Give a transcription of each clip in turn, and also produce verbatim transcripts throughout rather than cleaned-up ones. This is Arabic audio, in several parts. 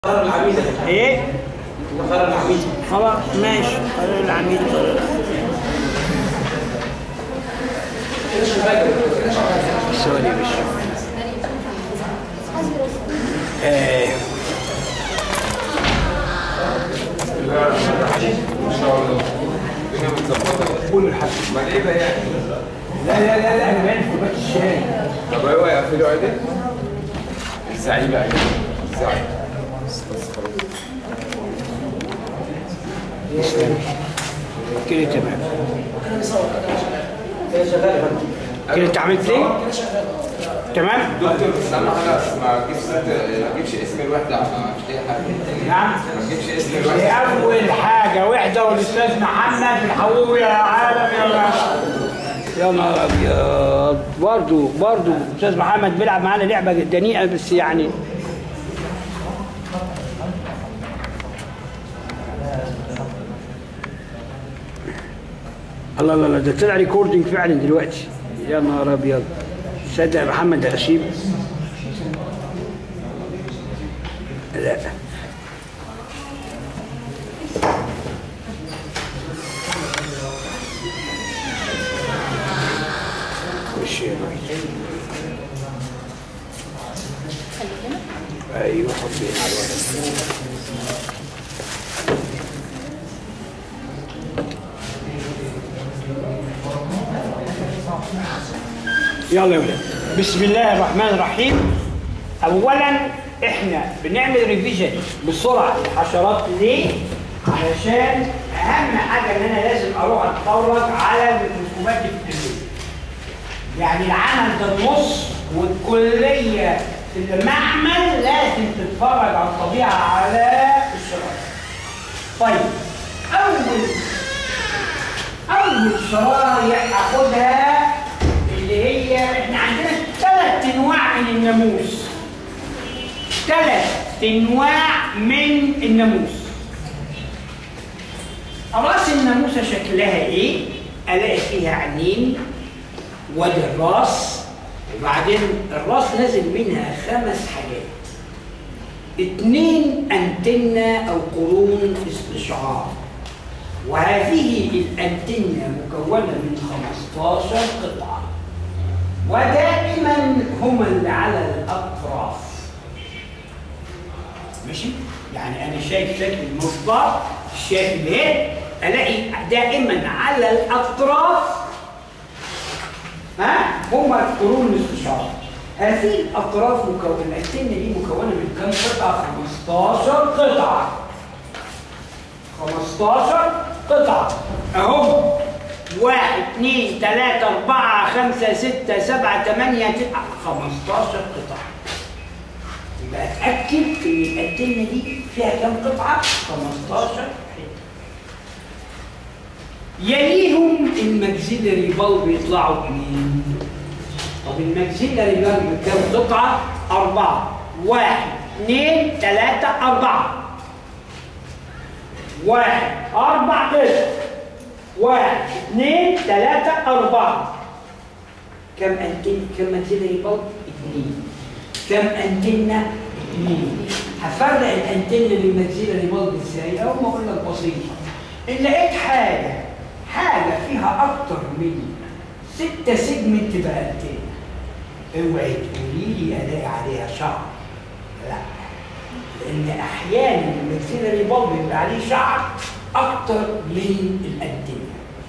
قرار العميد ايه؟ قرار العميد خلاص ماشي قرار العميد. سوري يا باشا. ايه ما شاء الله الدنيا متظبطه كل حاجه. امال ايه بقى يعني؟ لا لا لا لا انا باين في كوبايه الشاي. طب ايوه يقفلوا عادي؟ ازاي بقى ازاي؟ كده تمام. هي شغاله كده انت عملت ايه؟ تمام؟ دكتور بس اهم حاجه ما تجيبش ما تجيبش اسم الوحده ما فيش اي حاجه. نعم؟ ما تجيبش اسم دي الوحده. أول حاجة وحدة والأستاذ محمد الحقوق يا عالم يا يا نهار أبيض. برضه برضه الأستاذ محمد بيلعب معانا لعبة دنيئة بس يعني الله الله الله ده طلع ريكوردنج فعلا دلوقتي. يا نهار أبيض. تصدق يا محمد ده غشيم؟ لا خش يا نويل. ايوه حطينا على الورق. يلا يا ولاد بسم الله الرحمن الرحيم. اولا احنا بنعمل ريفيجن بسرعه للحشرات ليه؟ علشان اهم حاجه ان انا لازم اروح اتفرج على الميكروسكوبات دي في التلفزيون. يعني العمل ده النص والكليه في المعمل لازم تتفرج على الطبيعه على الشرايح. طيب اول اول شرايح اخدها اللي هي احنا عندنا ثلاث انواع من الناموس. ثلاث انواع من الناموس. راس الناموسه شكلها ايه؟ الاقي فيها عينين وادي الراس وبعدين الراس نازل منها خمس حاجات. اثنين انتنه او قرون استشعار. وهذه الانتنه مكونه من خمستاشر قطعه. ودائما هما اللي على الاطراف. ماشي؟ يعني انا شايف شكل المصدر شايف الهيد الاقي دائما على الاطراف ها هما القرون الاستشعار. هذه الاطراف مكونه الانتنه دي مكونه من كم قطعه؟ خمستاشر قطعه. خمستاشر قطعه اهو. واحد اثنين ثلاثة أربعة خمسة ستة سبعة ثمانية تسعة خمستاشر قطعة. يبقى أتأكد إن الأنتنة دي فيها كم قطعة؟ خمستاشر حتة. يليهم الماكسيلري بالب يطلعوا بمين؟ طب الماكسيلري بالب كم قطعة؟ أربعة. واحد اثنين ثلاثة أربعة. واحد أربع قطع. واحد اثنين ثلاثة أربعة. كم أنتنة؟ كم ماكسيلري بالب؟ اثنين. كم أنتنة؟ اثنين. هفرق الأنتنة للماكسيلري بالب ازاي؟ أول ما أقول لك بسيطة. إن لقيت حاجة حاجة فيها أكتر من ستة سيجمنت تبقى أنتنة. اوعي تقولي لي ألاقي عليها شعر. لا. لأن أحيانا الماكسيلري بالب يبقى عليه شعر أكتر من الأنتنة.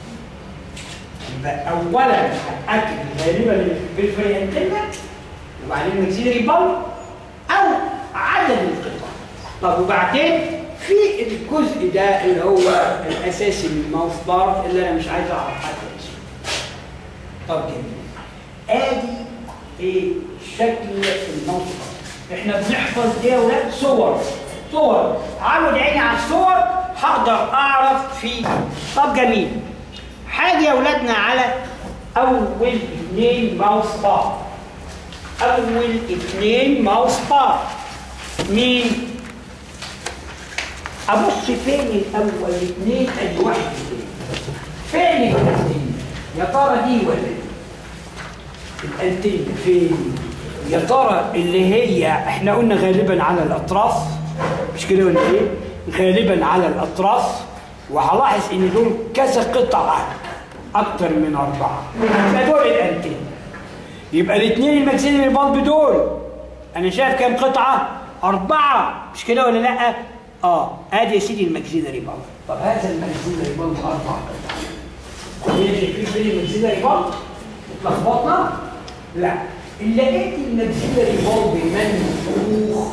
يبقى أولاً هتأكد غالباً بالفري أنتنة وبعدين الماكسيلري بالب أو عدد القطع. طب وبعدين في الجزء ده اللي هو الأساسي من الماوث بارت اللي أنا مش عايز أعرف حتى اسمه. طب جميل. آدي إيه شكل الماوث بارت. إحنا بنحفظ دي يا ولاد صور. صور. عود عيني على الصور هقدر اعرف في. طب جميل. حاجه يا اولادنا على اول اثنين ماوس بار. اول اثنين ماوس بار مين؟ ابص فين الاول اثنين ادي واحد اثنين. فين الانتين؟ يا ترى دي ولا دي؟ الانتين فين؟ يا ترى اللي هي احنا قلنا غالبا على الاطراف مش كده ولا ايه؟ غالبا على الاطراف، وهلاحظ ان دول كذا قطعه اكتر من اربعه. يبقى دول الانتين. يبقى الاثنين الماكسيلري بالب دول انا شايف كام قطعه؟ اربعه، مش كده ولا لا؟ اه ادي يا سيدي الماكسيلري بالب. طب هذا الماكسيلري بالب اربع قطع. هي شايفين فين الماكسيلري بالب؟ اتلخبطنا؟ لا، اللي لقيت الماكسيلري بالب منفوخ،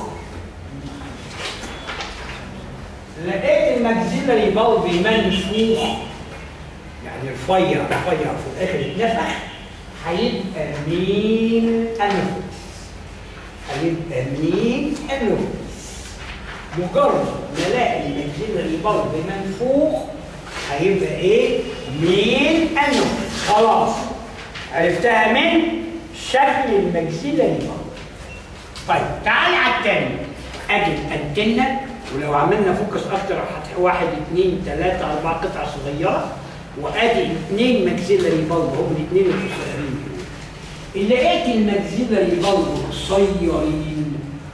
لقيت الماكسيلري بالب منفوخ يعني رفيع رفيع في الاخر اتنفخ، هيبقى مين انفس؟ هيبقى مين انفس؟ مجرد ما الاقي الماكسيلري بالب منفوخ هيبقى ايه؟ مين انفس. خلاص عرفتها من شكل الماكسيلري بالب. طيب تعالى على الثاني. ادي الانتنه، ولو عملنا فوكس اكتر هتلاقي واحد اثنين ثلاثه اربعه قطع صغيره، وادي اثنين ماكسيلري بالب هم الاثنين القصيرين. اللي لقيت الماكسيلري بالب قصيرين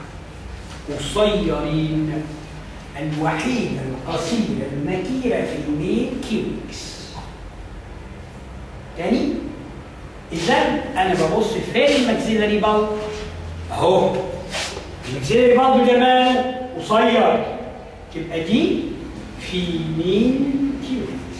قصيرين الوحيده القصيره المكيره في الميل كيوبكس. تاني، اذا انا ببص فين الماكسيلري بالب؟ اهو الماكسيلري بالب ده ماله؟ قصير، تبقى دي في مين كيوبكس.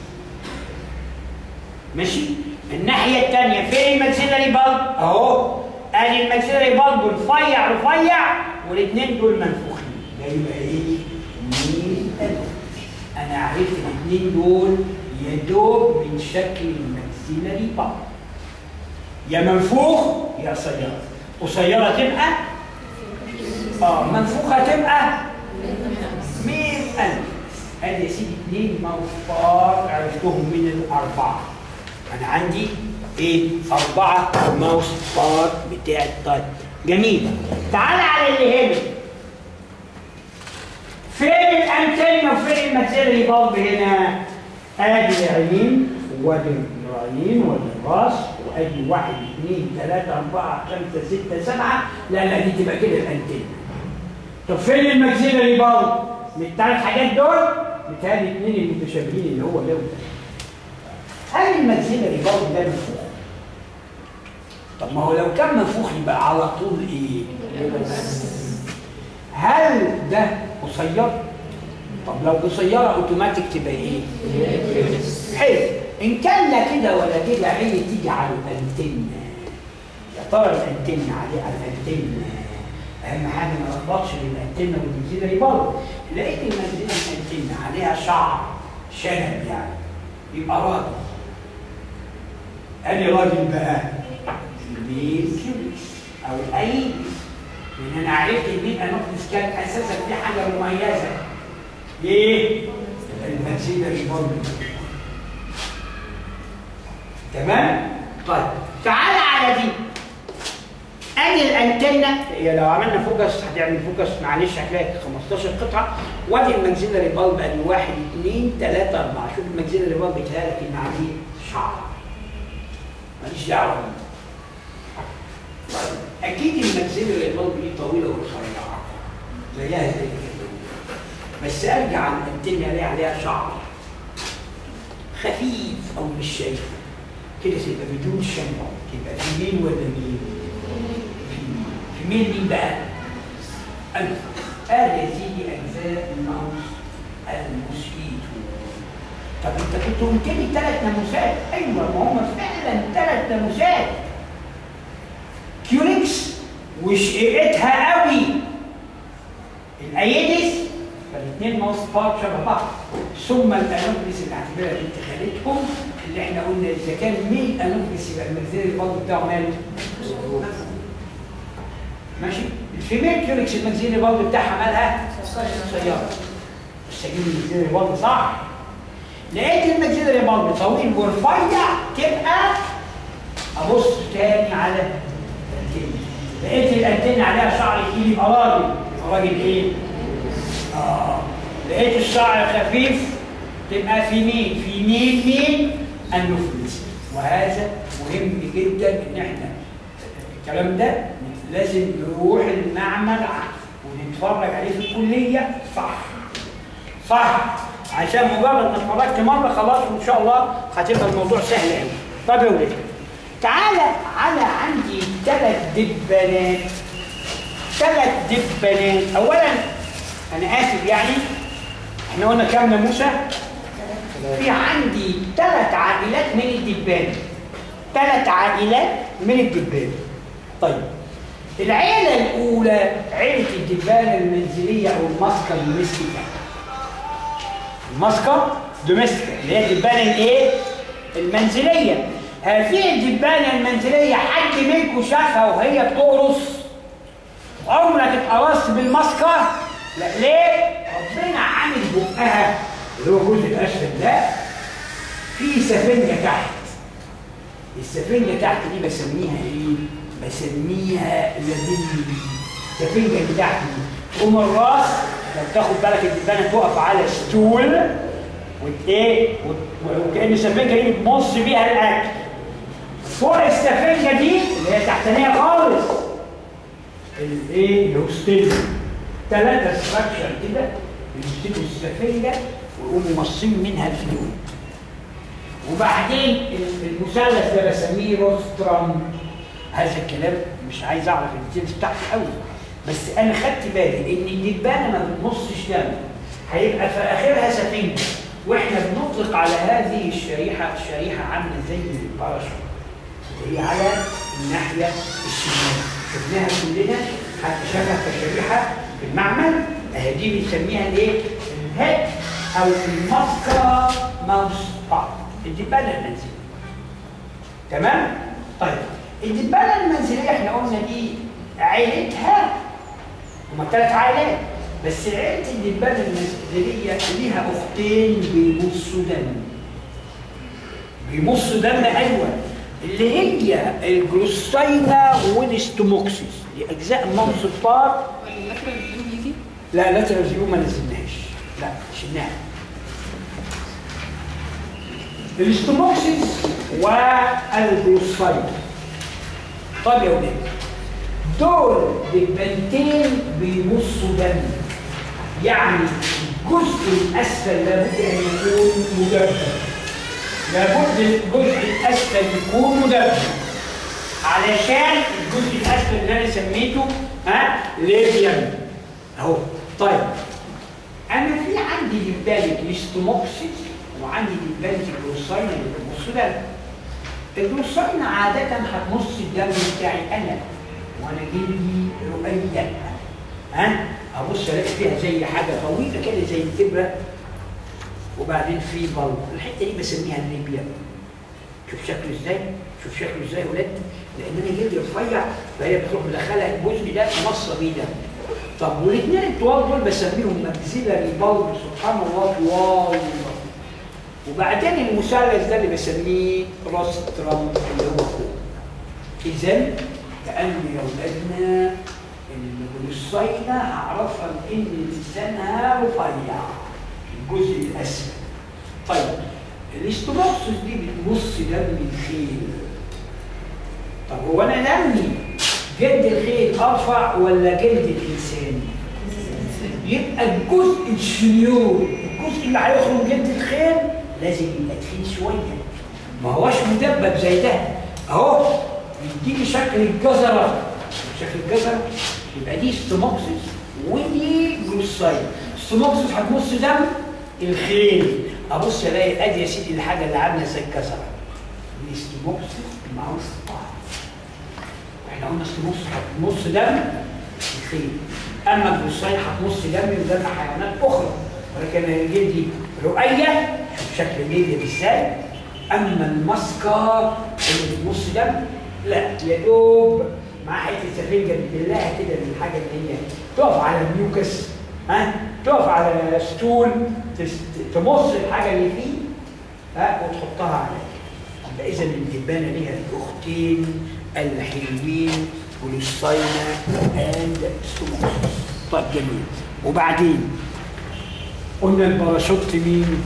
ماشي؟ الناحية الثانية فين الماكسيلري بالب؟ أهو أدي الماكسيلري بالب رفيع رفيع والاثنين دول منفوخين، ده يبقى إيه؟ مين أنفس. أنا عرفت الاثنين دول يا دوب من شكل الماكسيلري بالب، يا منفوخ يا قصيرة. قصيرة تبقى اه منفوخة تبقى مين أنفس. أدي يا سيدي اثنين موصفات عرفتهم من الأربعة. أنا عندي إيه؟ أربعة مواصفات بتاعت. طيب جميل. تعال على اللي هنا. فين الأنتنة وفين الماكسيلري بالب هنا؟ آدي العين وادي العين وادي الراس، وادي واحد اثنين ثلاثة أربعة خمسة ستة سبعة. لا لا دي تبقى كده الأنتنة. طب فين الماكسيلري بالب؟ من الثلاث حاجات دول بتهيألي الاثنين المتشابهين اللي هو ده وده. هل الماكسيلري بالب ده منفوخ؟ طب ما هو لو كان منفوخ يبقى على طول ايه؟ هل ده قصير؟ طب لو قصيره اوتوماتيك تبقى ايه؟ حلو. ان كان لا كده ولا كده عيني تيجي على الانتنه. يا ترى الانتنه عليه على الانتنه. اهم حاجه ما لخبطش بين الانتنه والماكسيلري بالب. لقيت الانتنه عليها شعر شنب يعني يبقى راجل. أني راجل بقى الميل كيوبكس أو الأيدس، لأن أنا عرفت الميل أنوفلس كان أساسا في حاجة مميزة. إيه؟ الماكسيلري بالب. تمام؟ طيب تعال على دي. أدي الأنتنة، هي لو عملنا فوكس هتعمل فوكس معلش هتلاقي خمستاشر قطعة، وأدي الماكسيلري بالب أدي واحد اثنين ثلاثة أربعة. شوف الماكسيلري بالب بيتهيألك إن عليه شعر. ماليش دعوه بيه. اكيد الماكسيلري بالب دي طويله ورفيعه زيها زي كده، بس ارجع الانتنه الاقي عليها شعر خفيف او مش شايفه كده، تبقى بدون شنب. تبقى في مين ولا مين؟ في مين مين بقى؟ أنف. ادي يا سيدي اجزاء الماوس الموسكيتو. طب انت كنت قلت لي ثلاث ناموسات. ايوه ما هم فعلا ثلاث ناموسات. كيونكس وشقيقتها قوي الايدس، فالاثنين ماوس بارت شبه بعض، ثم الانوفلس اللي اعتبرها بنت خالتهم اللي احنا قلنا اذا كان مين انوفلس يبقى الماكسيلري بالب بتاعه ماله؟ ماشي؟ الفيميل كيونكس الماكسيلري بالب بتاعها مالها؟ قصيره. بس اجيب الماكسيلري بالب صح؟ لقيت الماكسيلري بالب طويل ورفيع تبقى ابص تاني على الانتنه. لقيت الانتنه عليها شعر كتير يبقى راجل. يبقى راجل ايه؟ اه لقيت الشعر خفيف تبقى في مين؟ في مين مين؟ النفلس. وهذا مهم جدا ان احنا الكلام ده لازم نروح المعمل نتفرج عليه في الكليه صح صح عشان مجرد ما اتفرجت مره خلاص وان شاء الله هتبقى الموضوع سهل قوي. طب يا ولاد تعالى على عندي ثلاث دبانات ثلاث دبانات. اولا انا اسف يعني احنا قلنا كام ناموسه؟ في عندي ثلاث عائلات من الدبان ثلاث عائلات من الدبان. طيب العيله الاولى عيله الدبانه المنزليه او الماسكا دوميستيكا. الماسكا دوميستيكا اللي هي الدبانه الايه؟ المنزليه. هذه الدبانه المنزليه حد منكم شافها وهي بتقرص؟ عمرك اتقرصت بالماسكا؟ لا ليه؟ ربنا عامل بقها اللي هو الجزء الاسفل ده في سفنجه تحت. السفنجه تحت دي بسميها ايه؟ بسميها لابيل. السفنجه اللي تحت دي تقوم الراس لو تاخد بالك الدبانه تقف على ستول وايه؟ وكأن السفنجه دي بتمص بيها الاكل. فوق السفنجه دي اللي هي تحتانيه خالص الايه؟ الهوستيل. ثلاثه ستراكشر كده بيمسكوا السفنجه ويقوموا مصين منها الفلويد. وبعدين المثلث ده بسميه روسترم. هذا الكلام مش عايز اعرف الديتيلز بتاعته قوي، بس انا خدت بالي ان الدبانه ما بتمصش دم، هيبقى في اخرها سفنجه، واحنا بنطلق على هذه الشريحه شريحه عامله زي الباراشوت اللي هي على الناحيه الشمال. شفناها كلنا حتى شبه كشريحه في المعمل. اهي دي بنسميها الايه؟ الهيد او الماسكا ماوس بارت، الدبانه المنزليه. تمام؟ طيب الدبانه المنزليه احنا قلنا دي عيلتها هما ثلاث عائلات، بس عيله الدبانه المنزليه ليها اختين بيمصوا دم. بيمصوا دم ايوه، اللي هي الجلوساينا والستوموكسيس، دي اجزاء الماوس بارت. لا لاترال فيو ما نزلناهاش، لا شلناها. الاستوموكسيس والجلوساينا. طيب يا ولاد دول دبانتين بيمصوا دم، يعني الجزء الاسفل لابد ان يكون مدبب. لابد الجزء الاسفل يكون مدبب علشان الجزء الاسفل اللي انا سميته ها ليبيان اهو. طيب انا في عندي دبانه الاستوموكسيس وعندي دبانه الجلوساينا اللي بتمص دم. الجلوساينا عاده هتمص الدم بتاعي انا وانا جلدي رقيق، ها ابص الاقي فيها زي حاجه طويله كده زي الكبره وبعدين في بلط. الحته دي بسميها الليبيا. شوف شكله ازاي؟ شوف شكله ازاي يا ولاد؟ لان انا جلدي رفيع فهي بتروح مدخلها الجزء ده مصه بيه دم. طب والاثنين الطوال دول بسميهم ماكسيلاري بلط، سبحان الله طوال. وبعدين المثلث ده اللي بسميه روسترم اللي هو فوق. اذا كأن يا ولادنا الجلوساينا هعرفها بان لسانها رفيع الجزء الاسفل. طيب الاستوموكسيس دي بتمص دم الخيل. طب هو انا دمي جلد الخيل ارفع ولا جلد الانسان؟ يبقى الجزء الشنيور، الجزء اللي هيخرج من جلد الخيل لازم يبقى تخين شويه، ما هوش مدبب زي ده اهو، يديني شكل الجزره. شكل الجزره يبقى دي ستوموكسيس ودي جلوساينا. ستوموكسيس هتمص دم الخيل، ابص الاقي ادي يا سيدي الحاجه اللي عامله زي الجزره. دي ستوموكسيس ماوس بارت. احنا قلنا ستوموكسيس هتمص دم الخيل، اما الجلوساينا هتمص دم ودم حيوانات اخرى، ولكن الجلد رؤيه شوف شكل الجلد ازاي. اما الماسكا اللي بتمص دم لا، يا دوب مع حته سفنجه بتدلها كده الحاجه اللي هي تقف على الميوكس، ها تقف على ستول تمص الحاجه اللي فيه ها وتحطها عليه. يبقى اذا الدبانه ليها الاختين الحلوين جلوساينا اند ستوموكسيس. طيب جميل. وبعدين قلنا الباراشوت مين؟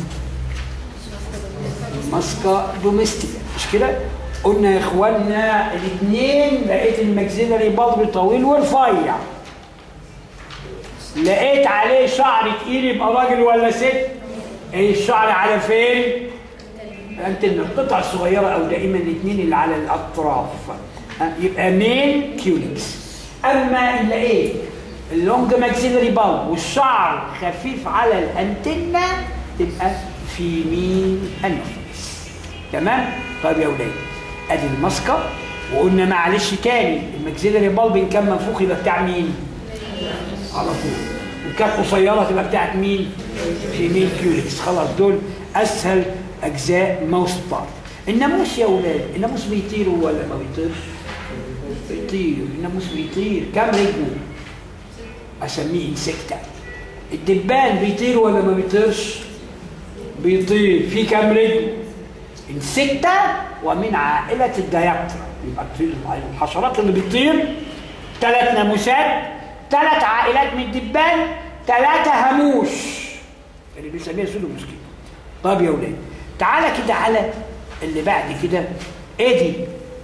ماسكا دوميستيكا مش كده؟ قلنا يا اخوانا الاثنين لقيت الماكسيلاري بلط طويل ورفيع. لقيت عليه شعر تقيل يبقى راجل ولا ست؟ ايه الشعر على فين؟ انت القطع الصغيره او دائما الاثنين اللي على الاطراف يبقى ميل كيوليكس. اما اللي ايه اللونج ماكسيلري بالب والشعر خفيف على الانتنه تبقى فيميل انوفيس. تمام؟ طيب يا ولاد ادي الماسكه، وقلنا معلش تاني الماكسيلري بالب ان كان منفوخ يبقى بتاع مين؟ على طول. ان كانت قصيره تبقى بتاعت مين؟ فيميل كيوليكس. خلاص دول اسهل اجزاء ماوس بارت. الناموس يا ولاد، الناموس بيطير ولا ما بيطيرش؟ بيطير. الناموس بيطير. كام رجله؟ اسميه انسكتا. الدبان بيطير ولا ما بيطيرش؟ بيطير. في كام رجل؟ انسكتا ومن عائله الديابترا. يبقى الحشرات اللي بتطير ثلاث ناموسات، ثلاث عائلات من الدبان، ثلاثه هاموش اللي بنسميها سودو موسكيتو. طب يا ولاد تعالى كده على اللي بعد كده. ايه دي؟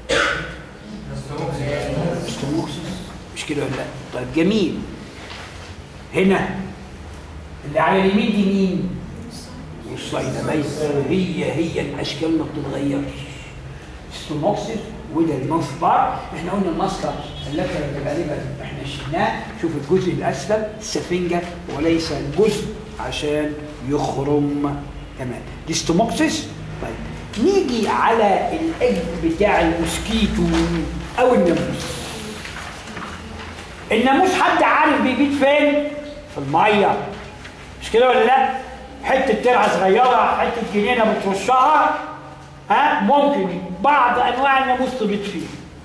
ستوموكسس. مش كده ولا لا؟ طيب جميل. هنا اللي على اليمين دي مين؟ والصيدمية. هي هي الاشكال ما بتتغيرش. ستوموكسس وده الماوث بار. احنا قلنا الماسكه التي غالبا احنا شلناه. شوف الجزء الاسفل السفنجه وليس الجزء عشان يخرم. تمام. دي ستوموكسس. طيب نيجي على الاج بتاع الموسكيتو او الناموس. الناموس حد عارف بيبيت فين؟ في الميه. مش كده ولا لا؟ حته ترعه صغيره، حته جنينه بترشها، ها ممكن بعض انواع الناموس تبيض فيه.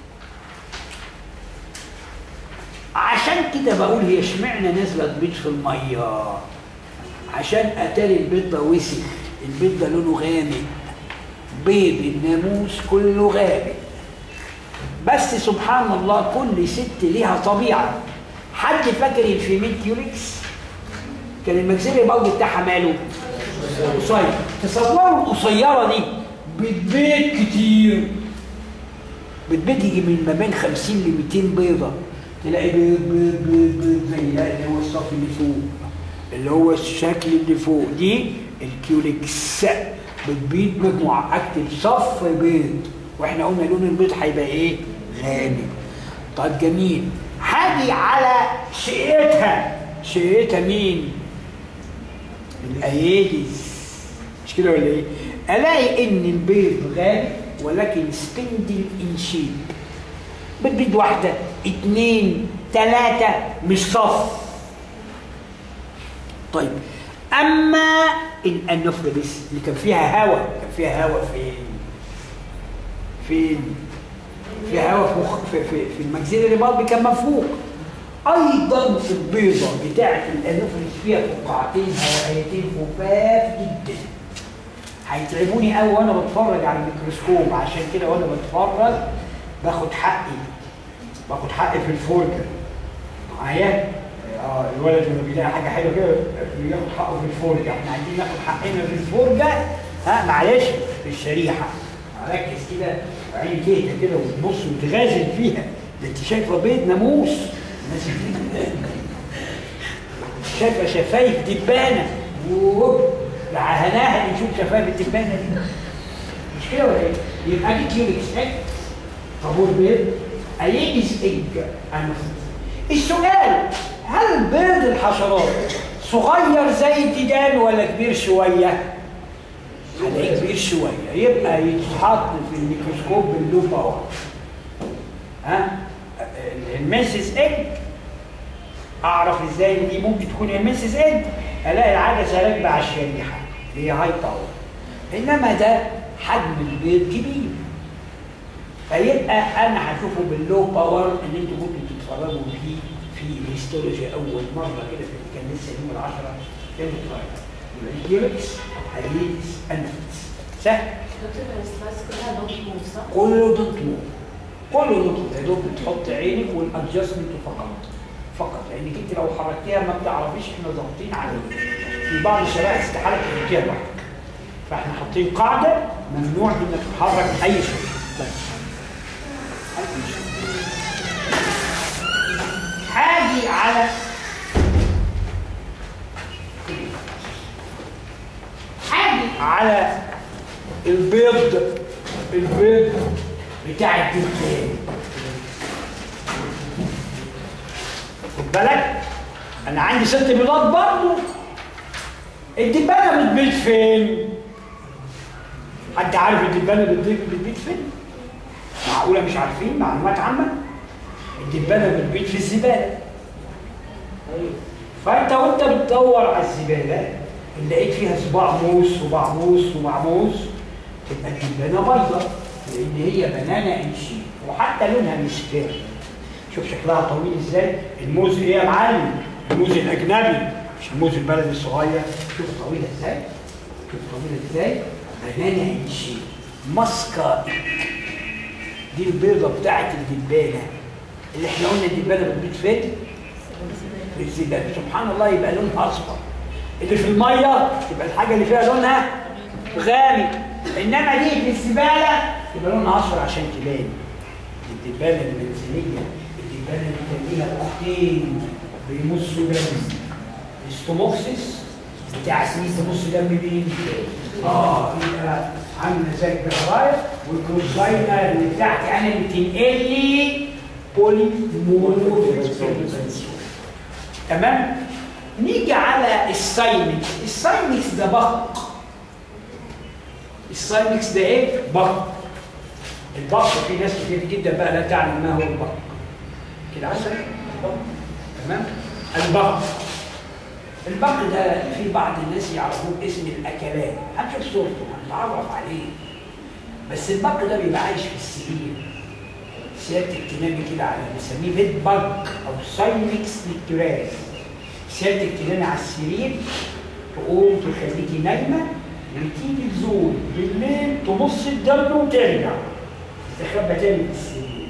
عشان كده بقول هي اشمعنى نازله تبيض في الميه؟ عشان اتاري البيض ده وسخ، البيض ده لونه غامق. بيض الناموس كله غامق. بس سبحان الله كل ست ليها طبيعه. حد فاكر الفيميل كيوليكس؟ كان الماكسيلري بالب بتاعها ماله؟ قصير. تصوروا القصيره دي بتبيض كتير. بتبيض يجي من ما بين خمسين ل مئتين بيضه. تلاقي بيض بيض بيض بيض زي اللي هو الصف اللي فوق، اللي هو الشكل اللي فوق. دي الكيوليكس. بتبيض مجموعه. اكتب صف بيض، واحنا قلنا لون البيض هيبقى ايه؟ غامق. طيب جميل. هاجي على شقتها. شقتها مين؟ الايديز. مش كده ولا ايه؟ الاقي ان البيض غامق ولكن سبندل ان شيب. بتبيض واحده اثنين ثلاثه مش صف. طيب اما الانوفيلس اللي كان فيها هواء، كان فيها هواء فين؟ فين؟ فيها هواء في مخ في في, في الماكسيلري بالب كان مفوق. ايضا البيضه بتاعت الانوفيلس فيها فقاعتين هوائيتين خفاف جدا. هيتعبوني قوي وانا بتفرج على الميكروسكوب. عشان كده وانا بتفرج باخد حقي، باخد حقي في الفرجه معايا. اه الولد لما بيلاقي حاجه حلوه كده بياخد حقه في الفرجه. احنا عايزين ناخد حقنا في الفرجه. ها معلش في الشريحه. ركز كده وعين تهدى كده وتبص وتغازل فيها. ده انت شايفه بيض ناموس. شايفه شفايف دبانه. يوه عهناها اللي نشوف شفايف الدبانه دي. مش كده ولا ايه؟ يبقى دي كيوليكس اج. طابور بيض. ايجز اج. السؤال هل بيض الحشرات صغير زي الديدان ولا كبير شويه؟ هلاقيه كبير شويه. يبقى يتحط في الميكروسكوب باللوب باور. ها المنسس اج اعرف ازاي ان دي ممكن تكون المنسس اج؟ الاقي العدسه راكبه على الشريحه اللي هي هاي باور. انما ده حجم البيض كبير. فيبقى انا هشوفه باللو باور اللي انتوا ممكن تتفرجوا فيه في الهيستولوجي اول مره كده في كان لسه يوم العشرة كان بتغير. يبقى الكيوليكس هيليكس انفكس. سهل؟ دكتور السلايس كلها دونت موف صح؟ كله دونت موف. كله دونت موف. يا دوب بتحط عينك والادجستمنت فقط. فقط لانك انت لو حركتيها ما بتعرفيش احنا ضاغطين عليها. في بعض الشرائح استحاله تحطيها لوحدك. فاحنا حاطين قاعده ممنوع انك تتحرك اي شيء. طيب. هاجي على على البيض البيض بتاع الدبان. خد بالك انا عندي ست بيضات برضه. الدبانه بتبيض فين؟ حد عارف الدبانه بتبيض فين؟ معقوله مش عارفين؟ معلومات عامه. الدبانه بتبيض في الزباله. فانت وانت بتدور على الزباله اللي لقيت فيها صباع موس وصباع موس وصباع موس تبقى الدبانه بيضاء، لان هي بنانا انشي وحتى لونها مصفر. شوف شكلها طويل ازاي. الموز ايه يا معلم؟ الموز الاجنبي مش الموز البلدي الصغير. شوف طويله ازاي، شوف طويله ازاي، بنانا انشي ماسكا. دي البيضه بتاعت الدبانه اللي احنا قلنا الدبانه بتبيض فين؟ في الزباله. سبحان الله يبقى لونها اصفر. اللي في الميه تبقى الحاجه اللي فيها لونها غامق، انما دي في الزباله يبقى لونها اصفر عشان تبان. الدبانه المنزليه، الدبانه اللي كان ليها اختين بيمصوا دم، الاستوموكسيس بتاع سميث بيمص دم مين؟ اه يبقى عامله زي الجرايف، والكروزاينا اللي بتاعتي انا اللي بتنقل لي بولي مونوفيتس. تمام؟ نيجي على الساينكس. الساينكس ده بق. الساينكس ده ايه؟ بق. البق في ناس كتير جدا بقى لا تعلم ما هو البق. كده عسل؟ تمام؟ البق. البق ده في بعض الناس يعرفوه باسم الاكلات. هنشوف صورته هنتعرف عليه. بس البق ده بيبقى عايش في السرير. سيادتك تنامي كده على بنسميه بيت بق او ساينكس نكتوراس. سيادتك تنامي على السرير تقوم تخليكي نايمه وتيجي تزول بالليل تمص الدم وترجع تستخبى تاني في السرير.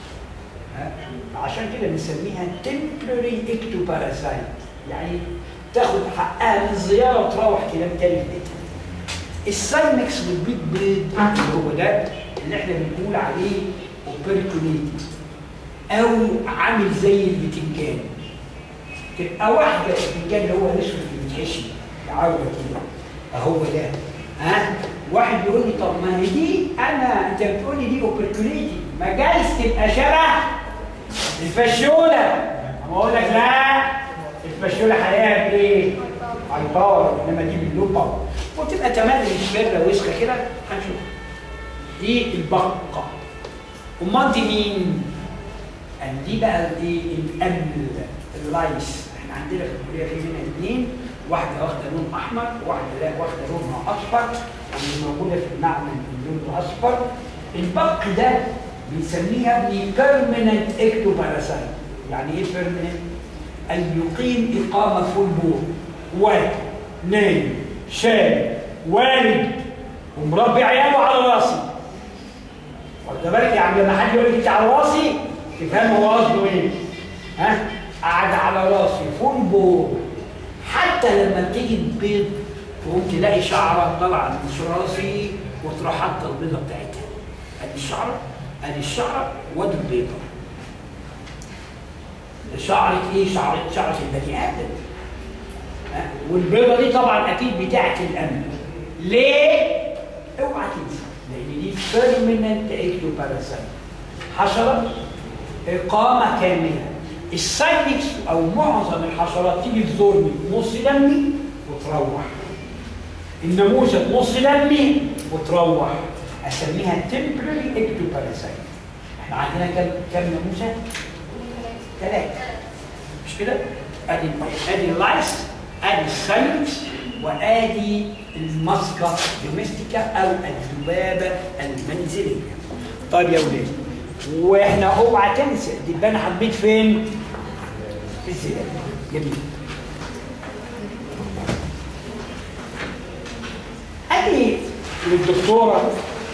عشان كده بنسميها تمبرري اكتوبارازايت، يعني تاخد حقها من الزياره وتروح تنام تاني في بيتها. الساينكس بتبيض بيض اللي هو ده اللي احنا بنقول عليه اوبركوليت او عامل زي البتنجان. تبقى واحده البتنجان اللي هو الاسود اللي بيتحشي عوده كده اهو ده. ها واحد يقول لي طب ما هي دي انا انت بتقول لي دي اوبركوليتي ما جايز تبقى شبه الفشوله. اقول لك لا الفشوله هلاقيها بايه؟ عيطار، انما دي باللوبه وتبقى تمام مشبره وسخه كده. هنشوف دي البقه. امال دي مين؟ دي بقى الايه؟ الامل اللايس. احنا عندنا في الكليه في منها اثنين، واحده واخده لون احمر وواحده لا واخده لونها اصفر، واللي موجوده في المعمل لونها اصفر. البق ده بنسميها بيرمننت اكتوباراسايت. يعني ايه بيرمننت؟ ان يقيم اقامه فول بور، واحد نايم شاب والد ومربي عياله على راسي. واخد بالك؟ يعني لما حد يقول لك انت على راسي تفهم هو قصده ايه؟ ها؟ قاعد على راسي فول بور. حتى لما بتيجي تبيض تقوم تلاقي شعره طالعه من راسي وتروح حاطه البيضه بتاعتها. ادي الشعره، ادي الشعره وادي البيضه. شعرة ايه؟ شعرة شعرة البني ادم. والبيضه دي طبعا اكيد بتاعت الامن. ليه؟ اوعى تنسى، لان دي بيرمننت اكتوباراسايت. حشره اقامه كامله. الساينكس او معظم الحشرات تيجي تزورني تمص دمي وتروح. الناموسه تمص دمي وتروح. اسميها تمبرري اكتوباراسايت. احنا عندنا كام كام ناموسه؟ ثلاثه. مش كده؟ ادي ادي اللايس، ادي الساينكس، وادي الماسكا دوميستيكا او الذبابه المنزليه. طيب يا ولاد، واحنا اوعى تنسى الدبانه هتبيض فين؟ في الزباله. جميل. اجي للدكتوره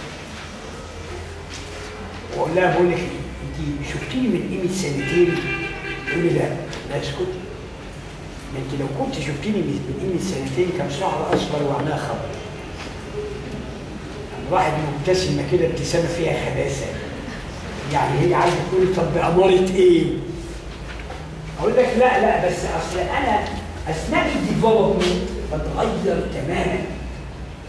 واقول لها بقول لك انت شفتيني من قيمه سنتين؟ تقول لي لا. لا اسكتي. انت لو كنت شفتيني من قيمه سنتين كان شعر اصفر وعينها خضر. الواحد مبتسمه كده ابتسامه فيها خباثه. يعني هي عايزه تقول طب بأمارة ايه؟ اقول لك لا لا بس اصل انا اثناء الديفلوبمنت بتغير تماما.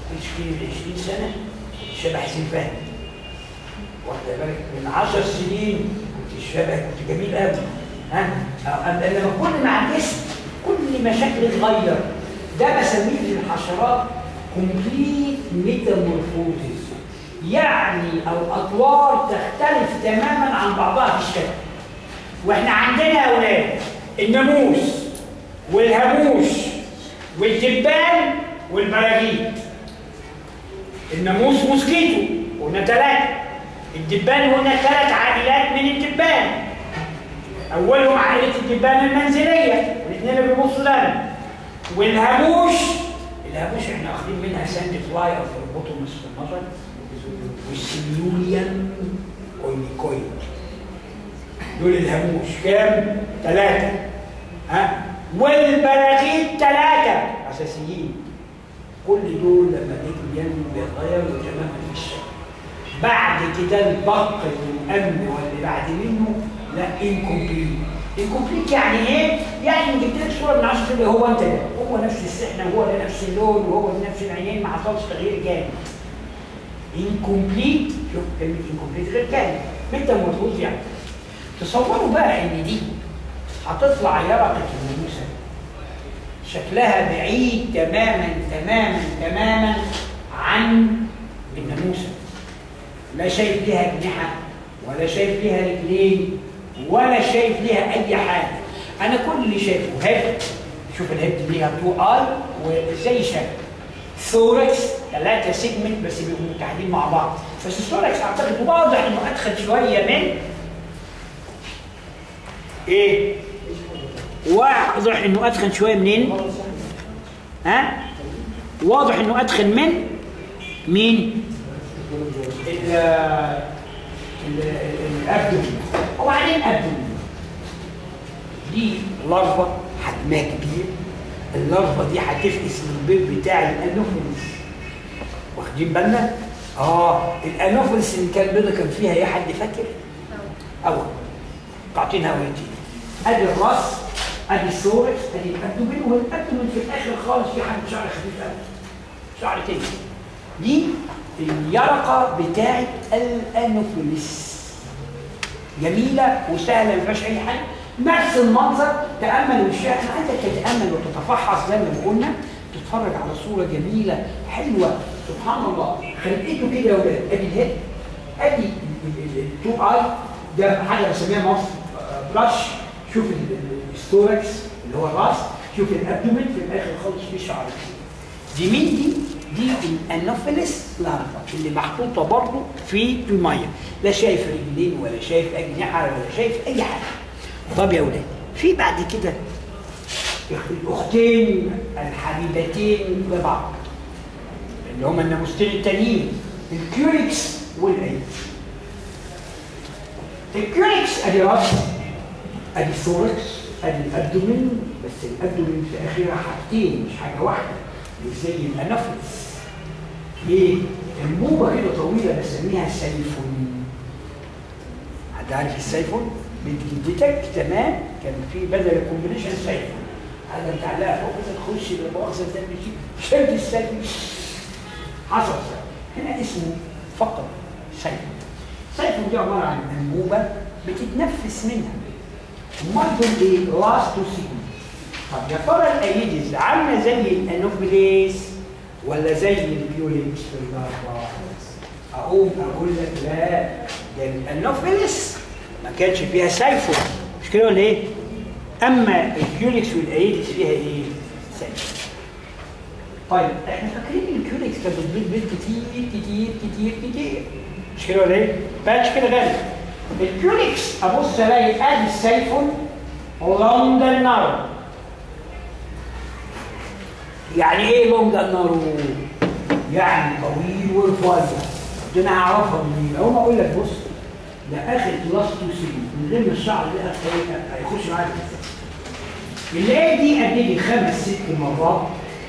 تشكيل من عشرين سنة شبه سلفان. واخد بالك من عشر سنين كنت شبه كنت جميل قوي. ها؟ لما كل مع الجسم كل مشاكل اتغير. ده بسميه في الحشرات كومبليت ميتامورفوزيس. يعني الاطوار تختلف تماما عن بعضها في الشكل. واحنا عندنا يا اولاد الناموس والهاموش والدبان والبراغيث. الناموس موسكيتو قلنا ثلاثة، الدبان قلنا ثلاث عائلات من الدبان. أولهم عائلة الدبان المنزلية والاثنين اللي بيبصوا لنا. والهاموش، الهاموش احنا واخدين منها ساند فلاي أو ثروبوتومس في النظر، والسيميوليان أوينيكويد. دول الهاموش كام؟ ثلاثة. ها؟ والبراغيث ثلاثة أساسيين. كل دول لما يجوا ينمو بيتغيروا تماما في الشكل. بعد كده البق والأمن واللي بعد منه لا انكمبليت. انكمبليت يعني ايه؟ يعني جبت لك صورة من عشرة اللي هو انت ده، هو نفس السحنة وهو ده نفس اللون وهو نفس العينين ما حصلش تغيير كامل. انكمبليت، شوف كلمة انكمبليت غير كامل، ميتامورفوز يعني. تصوروا بقى ان دي هتطلع يرقة الناموسة شكلها بعيد تماما تماما تماما عن الناموسة. لا شايف ليها أجنحة ولا شايف ليها رجلين ولا شايف ليها أي حاجة. أنا كل اللي شايفه هيد، شوف الهيد ليها تو آي وزي شكل. ثوركس ثلاثة سيجمنت بس بيبقوا متحدين مع بعض، بس الثوركس أعتقد واضح إنه أدخل شوية من إيه؟ واضح انه ادخن شويه منين؟ ها؟ واضح انه ادخن من مين؟ ال الابدومين. وبعدين الابدومين دي لارفا حجمها كبير. اللارفا دي هتفقس من البيض بتاع الانوفيلس. واخدين بالنا؟ اه الانوفيلس اللي كان بيضه كان فيها ايه؟ حد فاكر؟ اول قاعدين هويتين. ادي الراس، ادي الثوركس، ادي الابدومين، والابدومين في الاخر خالص في حاجه شعر خفيف قوي. شعر تاني. دي اليرقه بتاعت الانوفيلس. جميله وسهله ما فيهاش اي حاجه. نفس المنظر، تامل وشها، انا عايزك تتامل وتتفحص زي ما قلنا، تتفرج على صوره جميله حلوه سبحان الله. خلقته كده يا ولاد، ادي الهيد، ادي التو اي، ده حاجه بسميها مصر بلاش. شوف الثوركس اللي هو الراس، شوف الابدومين في الاخر خالص فيه شعر. دي مين دي؟ دي الانوفيلس لارفا اللي محطوطه برضه في الميه. لا شايف رجلين ولا شايف اجنحه ولا شايف اي حاجه. طب يا ولاد، في بعد كده الاختين الحبيبتين لبعض اللي هما الناموستين التانيين، الكيوريكس والايدز. الكيوريكس ادي راس، ادي الثوركس، ادي الابدومين، بس الابدومين في اخرها حاجتين مش حاجه واحده، مش زي الانوفيلس. ليه؟ انبوبه كده طويله بسميها سيفون. حد عارف السيفون؟ بتديتك تمام، كان في بدل الكومبينيشن سيفون. حاجه متعلقه فوق كده تخش بالمؤاخذه تعمل كده، شلت السيفون حصل سيفون. هنا اسمه فقط سيفون. سيفون دي عباره عن انبوبه بتتنفس منها. امال دول ايه؟ لاستوسين. طب يا ترى الايدز عامله زي الانوفيليس ولا زي الكيوريكس في اللارفا؟ اقوم اقول لك لا، ده الانوفيلس ما كانش فيها سيفون، مش كده ولا ايه؟ اما الكيوريكس والايدز فيها ايه؟ سيفون. طيب احنا فاكرين الكيوريكس كانت بتبيض بيض كتير كتير كتير كتير، مش كده ولا ايه؟ بقاش كده غالي. الكيوريكس ابص الاقي ادي السيفون لونج النارو. يعني ايه لونج النارو؟ يعني طويل ورفيع. دي انا هعرفها منين؟ اقوم اقول لك بص، ده اخر لاستوسين من غير ما الشعر ده هيخش معاك. الايه دي ادي خمس ست مرات.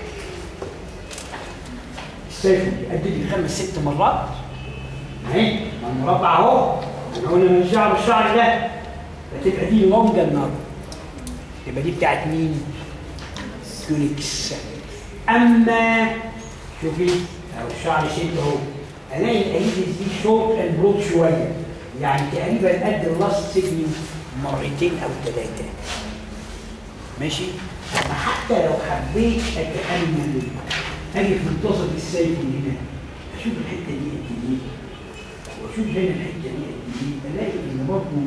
السيفون دي ادي خمس ست مرات. اهي مربع اهو. احنا قلنا من الشعر الشعر ده فتبقى دي لونج النار. يبقى دي بتاعت مين؟ كيوريكس. اما شوفي او الشعر شد اهو، الاقي الايدز دي شورت اند برود شويه، يعني تقريبا قد اللاست سيجمنت مرتين او ثلاثه. ماشي؟ حتى لو حبيت اتامل اجي في منتصف السيف من هنا اشوف الحته دي قد ايه واشوف هنا الحته دي قد ايه، الاقي ان برضه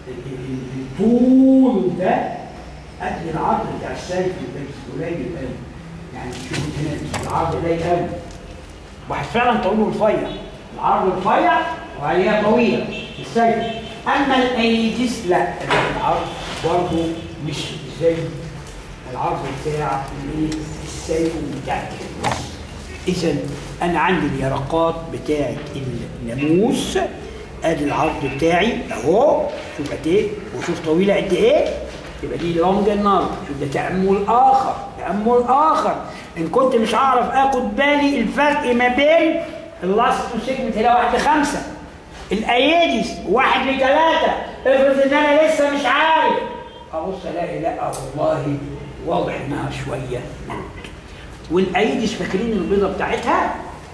الطول ده قد العرض بتاع السيف بس قليل قوي. يعني شوف هنا العرض قليل قوي. واحد فعلا طويل ورفيع، العرض رفيع وعليها طويله السيف. اما الايديس لا، العرض برضه مش زي العرض بتاع السيف بتاع النص. اذا انا عندي اليرقات بتاعت الناموس، ادي العرض بتاعي اهو، شوف قد ايه وشوف طويله قد ايه، يبقى دي لونج النار. شوف ده تامل اخر، تامل اخر. ان كنت مش هعرف اخد بالي الفرق ما بين اللاست سيجمنت هنا واحد لخمسه، الايديس واحد لثلاثه، افرض ان انا لسه مش عارف، ابص الاقي لا والله واضح انها شويه نوت. والايديس فاكرين البيضه بتاعتها